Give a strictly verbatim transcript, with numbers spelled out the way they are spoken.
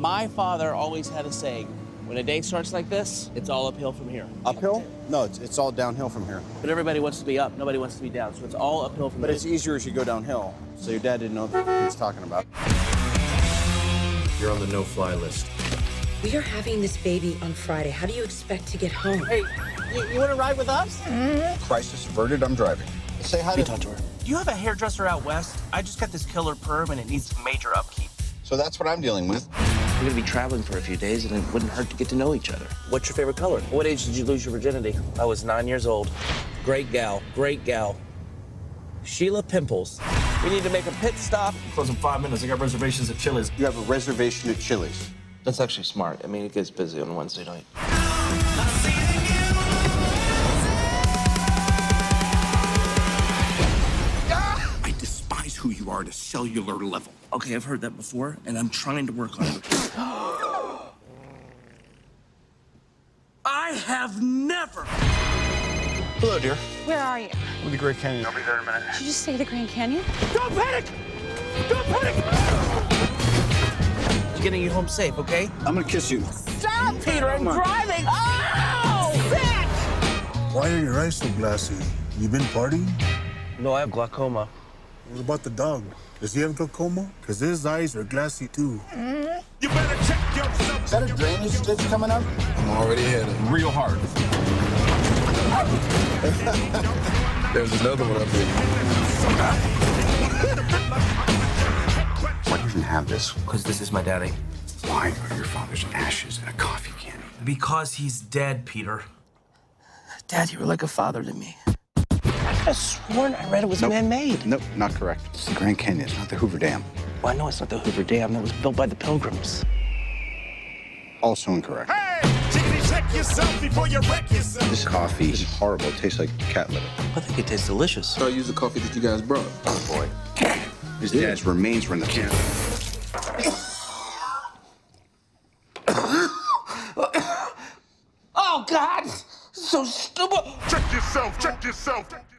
My father always had a saying, when a day starts like this, it's all uphill from here. Uphill? No, it's, it's all downhill from here. But everybody wants to be up, nobody wants to be down, so it's all uphill from But here. it's easier as you go downhill. So your dad didn't know what he was talking about. You're on the no-fly list. We are having this baby on Friday. How do you expect to get home? Hey, you, you want to ride with us? Crisis averted, I'm driving. Say hi to... talk to her. Do you have a hairdresser out west? I just got this killer perm and it needs major upkeep. So that's what I'm dealing with. We're gonna be traveling for a few days and it wouldn't hurt to get to know each other. What's your favorite color? What age did you lose your virginity? I was nine years old. Great gal, great gal. Sheila Pimples. We need to make a pit stop. Close in five minutes. I got reservations at Chili's. You have a reservation at Chili's. That's actually smart. I mean, it gets busy on Wednesday night. I despise who you are at a cellular level. Okay, I've heard that before, and I'm trying to work on it. I have never. Hello, dear. Where are you? With the Great Canyon. Did you just say the Grand Canyon? Don't panic! Don't panic! Getting you home safe, okay? I'm gonna kiss you. Stop, Peter! I'm driving! Oh! Sick! Why are your eyes so glassy? You been partying? No, I have glaucoma. What about the dog? Does he have glaucoma? Because his eyes are glassy, too. You better check yourself. Is that a drainage ditch coming up? I'm already headed. Real hard. There's another one up here. Why do you even have this? Because this is my daddy. Why are your father's ashes in a coffee can? Because he's dead, Peter. Dad, you were like a father to me. I could have sworn I read it was Nope. man-made. Nope, not correct. It's the Grand Canyon, it's not the Hoover Dam. Well, I know it's not the Hoover Dam. That was built by the Pilgrims. Also incorrect. Hey! Chickadee, check yourself before you wreck yourself. This coffee is horrible. It tastes like cat litter. I think it tastes delicious. So I use the coffee that you guys brought. Oh, boy. His dad's remains were in the can. Oh, God! So stupid! Check yourself, check yourself.